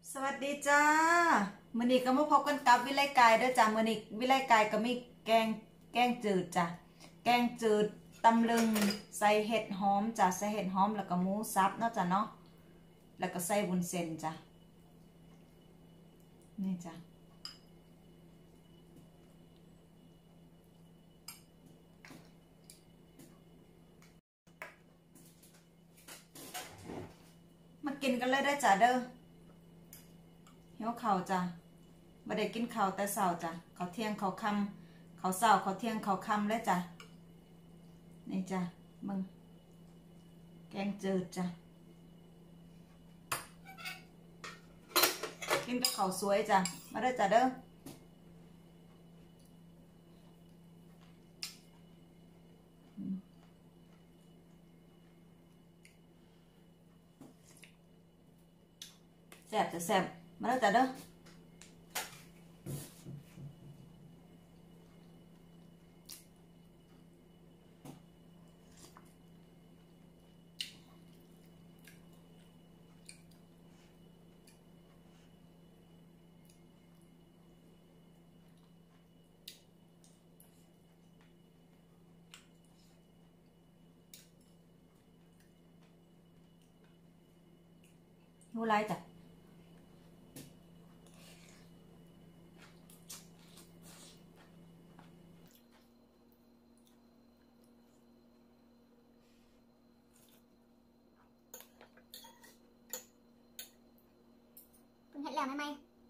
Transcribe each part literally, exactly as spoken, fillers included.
สวัสดีจ้ามื้อนี้ก็มาพบกันกับวิไลกายเด้อจ้ามื้อนี้วิไลกายก็มีแกงแกงจืดจ้ะแกงจืดตำลึงใส่เห็ดหอมจ้ะใส่เห็ดหอมแล้วก็หมูสับเนาะจ้ะเนาะแล้วก็ใส่วุ้นเส้นจ้ะนี่จ้ะมากินกันเลยได้จ้ะเด้อหิวข้าวจ้ะบ่ได้กินข้าวแต่เช้าจ้ะข้าวเที่ยงข้าวค่ำข้าวเช้าข้าวเที่ยงข้าวค่ำเลยจ้ะนี่จ้ะมึงแกงจืดจ้ะกินกับข้าวสวยจ้ะมาได้จ้ะเด้อแซ่บจะแซ่บมาได้จ้ะเด้อนูไลจ้ะเพิ่งเห็ดแล้วไหมไหม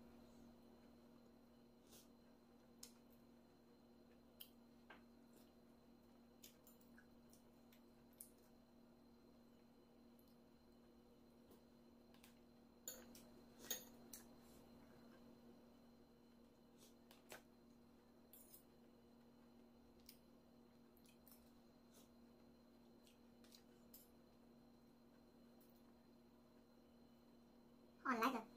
อ่อนไรจ้ะ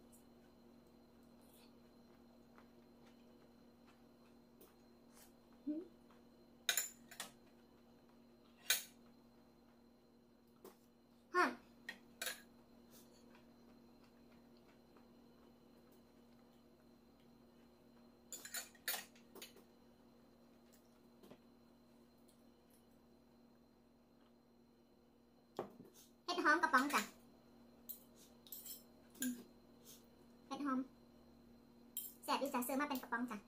ฮะเห็ดหอมกระป๋องจ้ะเห็ดหอมแซ่บดีจ้ะซื้อมาเป็นกระป๋องจ้ะ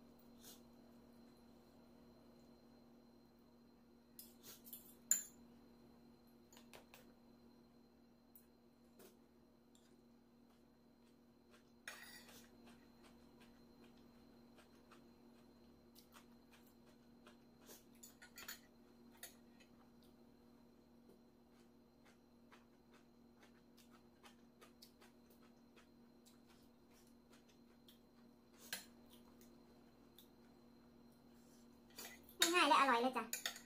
ง่ายๆและอร่อยเลยจ้ะ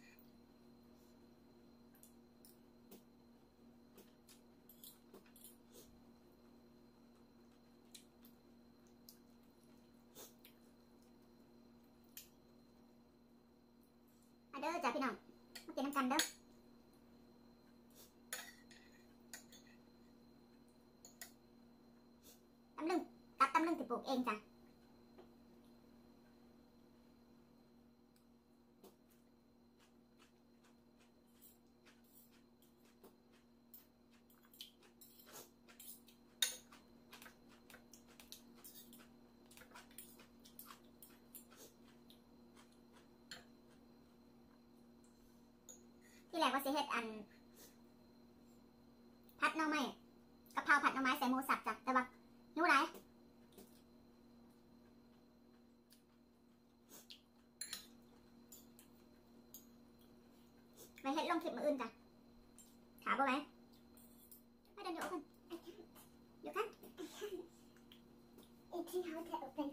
มาเด้อจ้ะพี่น้องมากินน้ำกันเด้อตำลึงตับตำลึงที่ปลูกเองจ้ะที่แรกว่าสิเฮ็ดอันผัดหน่อไม้กะเพราผัดหน่อไม้ใส่หมูสับจ้ะแต่ว่าหิวไรไปเฮ็ดลงคลิปมื้ออื่นจ้ะถามบ่ไหมไม่เดินอยู่กันอยู่กัน It's how to open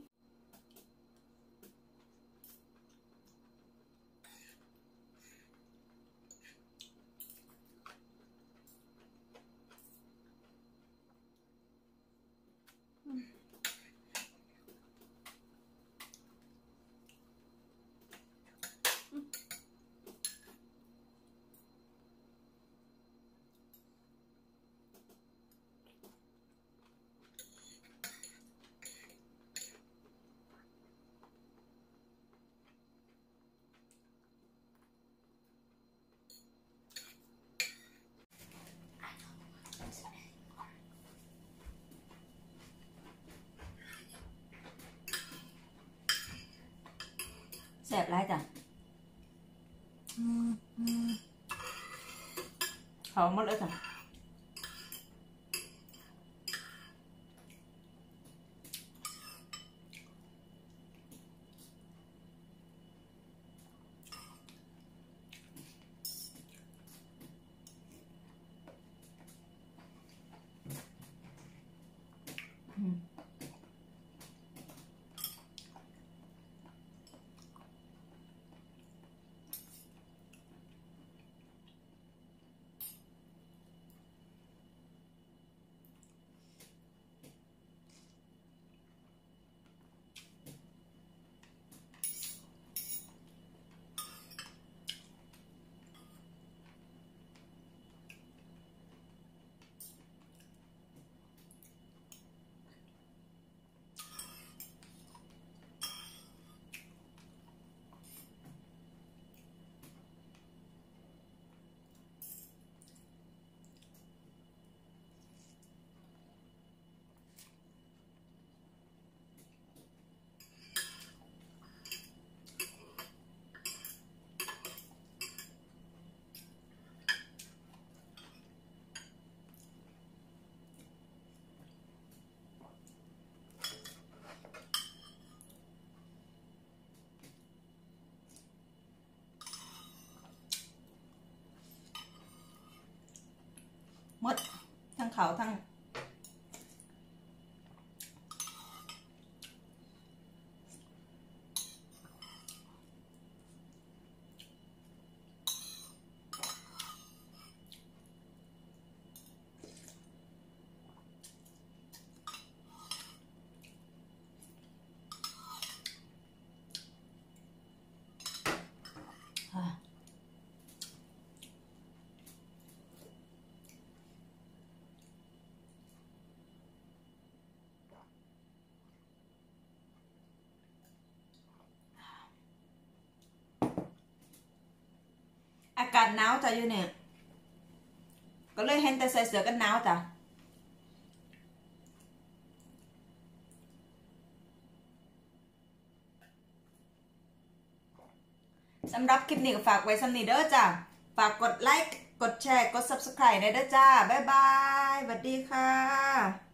แสบร้ายจ้ะเขาหมดเลยจ้ะหมดทั้งเขาทั้งอากาศหนาวจ้ะอยู่เนี่ยก็เลยเห็นแต่ใส่เสื้อกันหนาวจ้ะสำหรับคลิปนี้ก็ฝากไว้สำนี้เด้อจ้ะฝากกดไลค์กดแชร์กด ซับสไครบ์ ได้เด้อจ้าบ๊ายบายสวัสดีค่ะ